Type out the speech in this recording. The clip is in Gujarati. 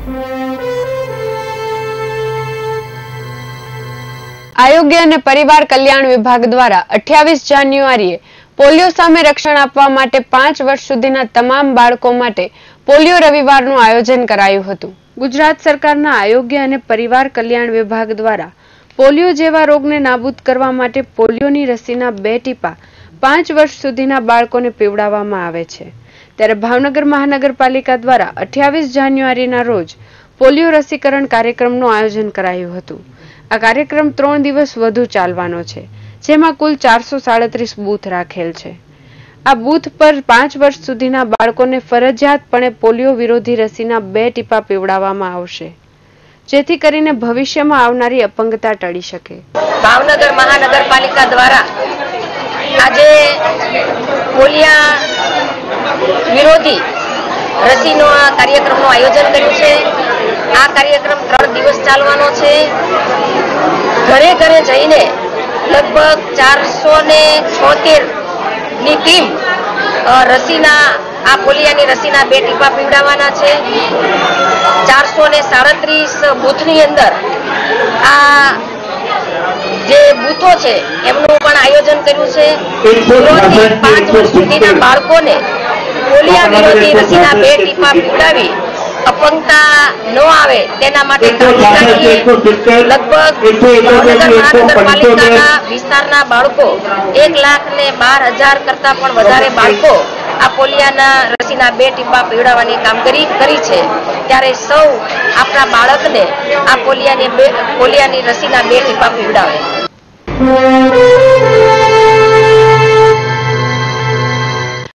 આરોગ્ય અને પરિવાર કલ્યાણ વિભાગ દ્વારા 28 જાન્યુઆરીએ પોલિયો સામે રક્ષણ આપવા માટે 5 વર્ષ સુધીના તમામ બાળકો માટે પોલિયો રવિવારનું આયોજન કરાયું હતું। ગુજરાત સરકારના આરોગ્ય અને પરિવાર કલ્યાણ વિભાગ દ્વારા પોલિયો જેવા રોગને નાબૂદ કરવા માટે પોલિયોની રસીના 2 ટીપા 5 વર્ષ સુધીના બાળકોને પીવડાવવામાં આવે છે। ત્યારે ભાવનગર મહાનગરપાલિકા દ્વારા 28 જાન્યુઆરીના રોજ પોલિયો રસીકરણ કાર્યક્રમનું આયોજન કરાયું હતું। આ કાર્યક્રમ 3 દિવસ વધુ ચાલવાનો છે, જેમાં કુલ 437 બૂથ રાખેલ છે। આ બૂથ પર 5 વર્ષ સુધીના બાળકોને ફરજિયાતપણે પોલિયો વિરોધી રસીના 2 ટીપા પીવડાવવામાં આવશે, જેથી કરીને ભવિષ્યમાં આવનારી અપંગતા ટળી શકે। ભાવનગર મહાનગરપાલિકા દ્વારા આજે પોલિયા વિરોધી રસીનો આ કાર્યક્રમનું આયોજન કર્યું છે। આ કાર્યક્રમ 3 દિવસ ચાલવાનો છે। ઘરે ઘરે જઈને લગભગ 476 ની ટીમ રસીના આ પોલિયાની રસીના 2 ટીપા પીવડાવવાના છે। 437 બૂથની અંદર આ જે બૂથો છે એમનું પણ આયોજન કર્યું છે। 5 વર્ષ સુધીના બાળકોને પોલિયા વિરોધી રસીના 2 ટીપા પીવડાવી અપંગતા ન આવે તેના માટે લગભગ ભાવનગર મહાનગરપાલિકાના વિસ્તારના બાળકો 1,12,000 કરતા પણ વધારે બાળકો આ પોલિયાના રસીના 2 ટીપા પીવડાવવાની કામગીરી કરી છે। ત્યારે સૌ આપણા બાળકને આ પોલિયાની રસીના 2 ટીપા પીવડાવે।